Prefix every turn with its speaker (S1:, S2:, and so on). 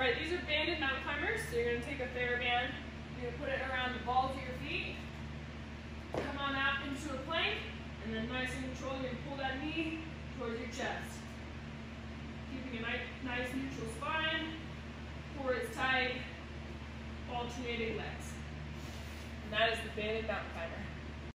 S1: right, these are banded mountain climbers. So you're going to take a TheraBand, you're going to put it around the balls of your feet, come on out into a plank, and then nice and neutral, you're going to pull that knee towards your chest. Keeping a nice neutral spine, core is tight, alternating legs. And that is the banded mountain climber.